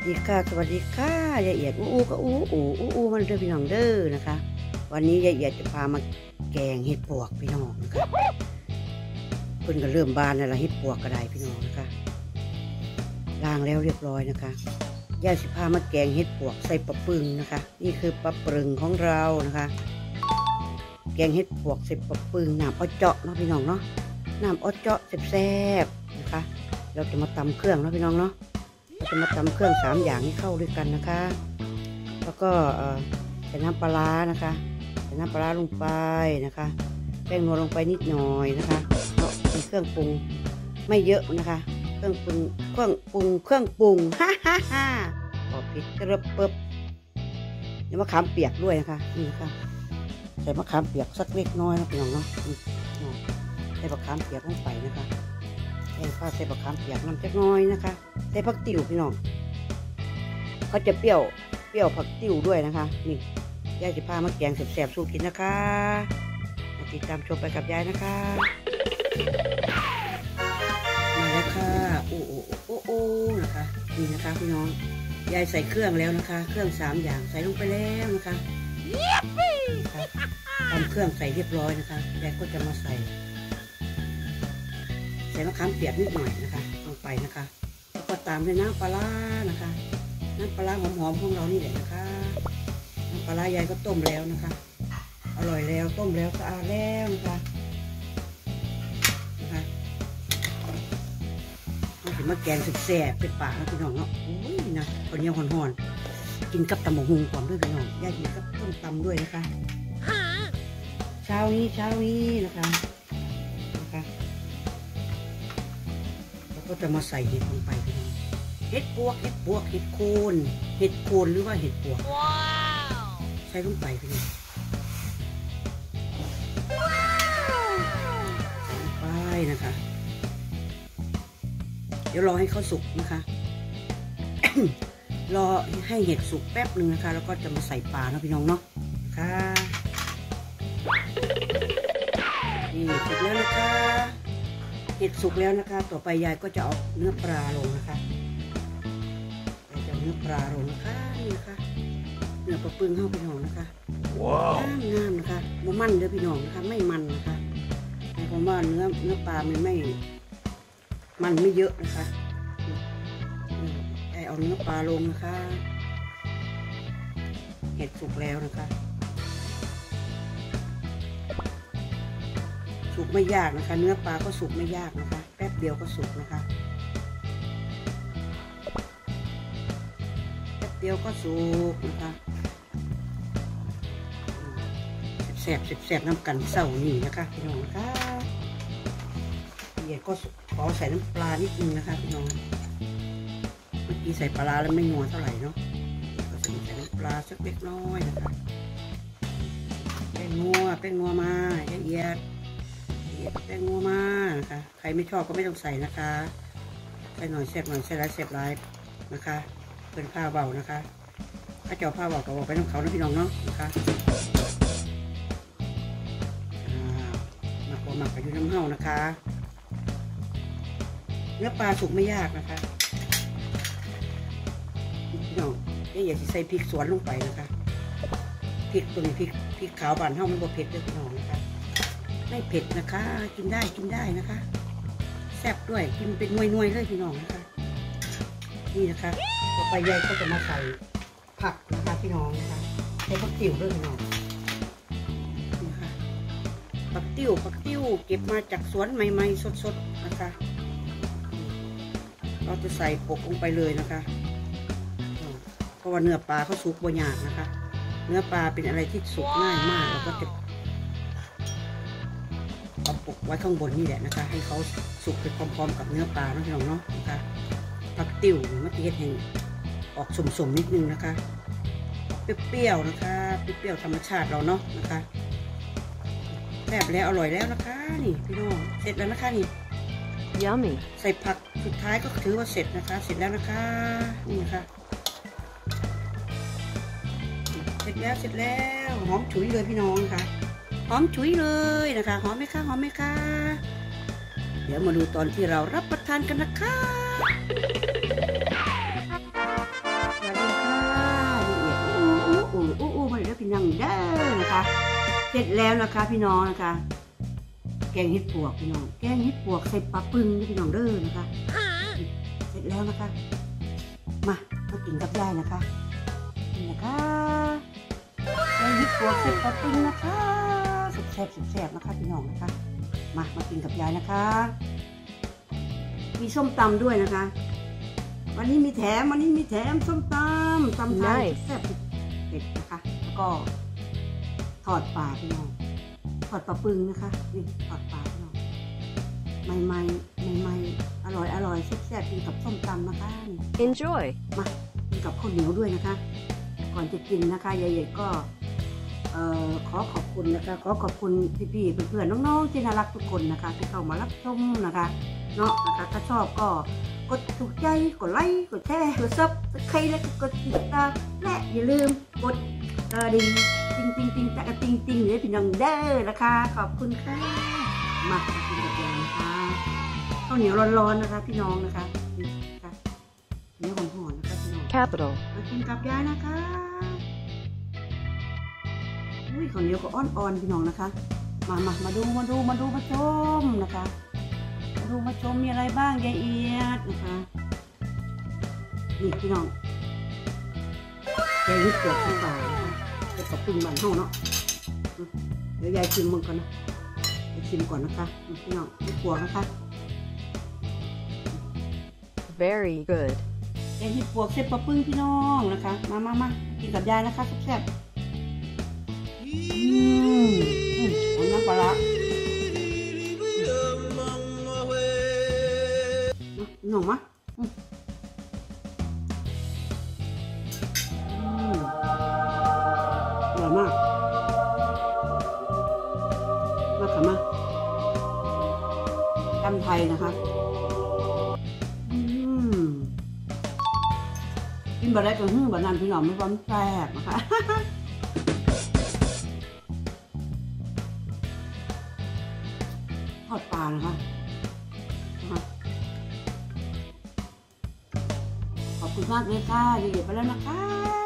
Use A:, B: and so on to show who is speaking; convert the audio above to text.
A: ดีค่ะสวัสดีค่ะยายเอียดอู้ก็อู้มันเด้อพี่น้องเด้อนะคะวันนี้ยายเอียดจะพามาแกงเห็ดปวกพี่น้องนะคะเพิ่นก็เริ่มบานแล้วล่ะเห็ดปวกก็ได้พี่น้องนะคะล้างแล้วเรียบร้อยนะคะยายสิพามาแกงเห็ดปวกใส่ปลาปึงนะคะนี่คือปลาปึงของเรานะคะแกงเห็ดปวกใส่ปลาปึงน้ำอ้อเจาะเนาะพี่น้องเนาะน้ำอ้อเจาะแซ่บๆนะคะเราจะมาตำเครื่องเนาะพี่น้องเนาะจะมาตำเครื่อง3อย่างให้เข้าด้วยกันนะคะแล้วก็ใส่น้ำปลานะคะใส่น้ำปลาลงไปนะคะแป้งนัวลงไปนิดหน่อยนะคะเนาะเป็นเครื่องปรุงไม่เยอะนะคะเครื่องปรุงฮ่าพอพริกกระเปิบแล้วมะขามเปียกด้วยนะคะนี่นะคะใส่มะขามเปียกสักเล็กน้อยนะพี่น้องเนาะใส่มะขามเปียกลงไปนะคะใส่มะขามเปียกน้ำจักน้อยนะคะใส่ผักติ๋วพี่น้องเขาจะเปรี้ยวผักติ๋วด้วยนะคะนี่ยายจะพามาแกงแซ่บๆสู้กินนะคะมาติดตามชมไปกับยายนะคะมาแล้วค่ะโอ้นะคะนี่นะคะพี่น้องยายใส่เครื่องแล้วนะคะเครื่อง3อย่างใส่ลงไปแล้วนะคะทำเครื่องใส่เรียบร้อยนะคะยายก็จะมาใส่มะขามเปียกนิดหน่อยนะคะลงไปนะคะแล้วก็ตามด้วยน้ำปลานะคะน้ำปลาหอมๆของเรานี่แหละนะคะน้ำปลายายก็ต้มแล้วนะคะอร่อยแล้วต้มแล้วสะอาดแล้วนะคะเราถึงมาแกงแซ่บเป็นปากแล้วพี่น้องเนาะโอ้ยนะคนเนี้ยห่อนๆกินกับตำบักหุ่งก่อนด้วยพี่น้องยายกินกับต้มตำด้วยนะคะเช้านี้นะคะก็จะมาใส่เห็ดลงไปพี่น้องเห็ดปวกเห็ดโคนหรือว่าเห็ดปวกใส่ลงไปพี่น้องใส่ลงไปนะคะเดี๋ยวรอให้เขาสุกนะคะ รอให้เห็ดสุกแป๊บหนึ่งนะคะแล้วก็จะมาใส่ปลาเนาะพี่น้องเนาะค่ะนี่เสร็จแล้วนะคะเห็ดสุกแล้วนะคะต่อไปยายก็จะเอาเนื้อปลาลงนะคะจะเนื้อปลาลงนะคะนี่นะคะเนื้อปลาปึงเข้าพี่น้องนะคะว้าวงามนะคะมันเด้อพี่น้องนะคะไม่มันนะคะหมายความว่าเนื้อปลามันไม่เยอะนะคะเอาเนื้อปลาลงนะคะเห็ดสุกแล้วนะคะสุกไม่ยากนะคะเนื้อปลาก็สุกไม่ยากนะคะแป๊บเดียวก็สุกนะคะแป๊บเดียวก็สุกนะคะแซ่บน้ำกันเศร้านี่นะคะพี่น้องนะคะเดี๋ยวก็ขอใส่น้ำปลานิดนึงนะคะพี่น้องเมื่อกี้ใส่ปลาแล้วไม่นัวเท่าไหร่เนาะก็ใส่น้ำปลาสักเล็กน้อยนะคะแป้งนัวมาละเอียดแป้งนัวมานะคะใครไม่ชอบก็ไม่ต้องใส่นะคะใส่หน่อยแซ่บหน่อยใส่ร้ายแซ่บร้ายนะคะเป็นผ้าเบานะคะถ้าเจ้าผ้าเบาก็บอกไปน้ำเขานะพี่น้องเนาะนะคะมาพอหมักกับยูน้ำเห่านะคะเนื้อปลาสุกไม่ยากนะคะพี่น้องอย่าใส่พริกสวนลงไปนะคะพริกตัวนี้พริกขาวบานเห่ามันบ่เผ็ดด้วยพี่น้องนะคะไม่เผ็ดนะคะกินได้นะคะแซ่บด้วยกินเป็นนวยเลยพี่น้องนะคะนี่นะคะต่อไปยายก็จะมาใส่ผักนะคะพี่น้องนะคะใส่ผักติ๋วด้วยพี่น้องนะคะผักติ๋วเก็บมาจากสวนใหม่ๆสดๆนะคะเราจะใส่ปกลงไปเลยนะคะเพราะว่าเนื้อปลาเขาสุกบ่ยากนะคะเนื้อปลาเป็นอะไรที่สุกง่ายมากแล้วก็จะเอาปกไว้ข้างบนนี่แหละนะคะให้เขาสุกไปพร้อมๆกับเนื้อปลานะพี่น้องเนาะนะคะผักติ๋วมะเขือเทศออกสมนิดนึงนะคะเปรี้ยวๆนะคะเปรี้ยวธรรมชาติเราเนาะนะคะแซ่บแล้วอร่อยแล้วนะคะนี่พี่น้องเสร็จแล้วนะคะนี่
B: Yummy
A: ใส่ผักสุดท้ายก็ถือว่าเสร็จนะคะเสร็จแล้วนะคะนี่นะคะเสร็จแล้วหอมฉุยเลยพี่น้องค่ะหอมฉุยเลยนะคะหอมไหมคะเดี๋ยวมาดูตอนที่เรารับประทานกันนะคะเสร็จแล้วนะคะพี่น้องนะคะ แกงเห็ดปวกพี่น้องแกงเห็ดปวกใส่ปลาปึงพี่น้องเด้อนะคะเสร็จแล้วนะคะมากินกับยายนะคะนี่นะคะแกงเห็ดปวกใส่ปลาปึงนะคะแซ่บนะคะพี่น้องนะคะมากินกับยายนะคะมีส้มตำด้วยนะคะวันนี้มีแถมส้มตำไทยแซ่บเผ็ดนะคะแล้วก็ทอดปลาพี่น้องทอดปลาปึงนะคะนี่ทอดปลาพี่น้องใหม่อร่อยแซ่บกินกับส้มตำนะคะ
B: Enjoy
A: มากินกับข้าวเหนียวด้วยนะคะก่อนจะกินนะคะยายๆก็ขอขอบคุณนะคะขอขอบคุณพี่ๆเพื่อนๆน้องๆที่น่ารักทุกคนนะคะที่เข้ามารับชมนะคะเนาะนะคะถ้าชอบก็กดถูกใจกดไลค์กดแชร์กดซับสไครต์และกดติดตามและอย่าลืมกดกระดิ่งติงตะกระติงเลยพี่น้องเด้อนะคะขอบคุณค่ะมากินกับยายนะคะข้าวเหนียวร้อนๆนะคะพี่น้องนะคะนี่ค่ะเหนียวหอมๆนะคะพี่น้อง
B: Capital
A: มากินกับยายนะคะอุ้ยข้าวเหนียวก็อ่อนๆพี่น้องนะคะมาดูมาชมนะคะมาชมมีอะไรบ้างยายเอียดนะคะนี่พี่น้องยายยึดเกลือขึ้นไปจะกับปึงมันห้องเนาะเดี๋ยวยายชิมมันก่อนนะยายชิมก่อนนะคะพี่น้องไม่กลัวนะคะ
B: Very good
A: แกงเห็ดปวกเส้นปลาปึ้งพี่น้องนะคะมากินกับยายนะคะแซ่บหอมน้ำปลาร้าหน่อมะอร่อยมากค่ะมาตำไทยนะคะกินบะไรกับบะนันพี่น้องไม่ร้อนแซ่บนะคะทอดปลานะคะขอบคุณมากเลยค่ะเดี๋ยวไปแล้วนะคะ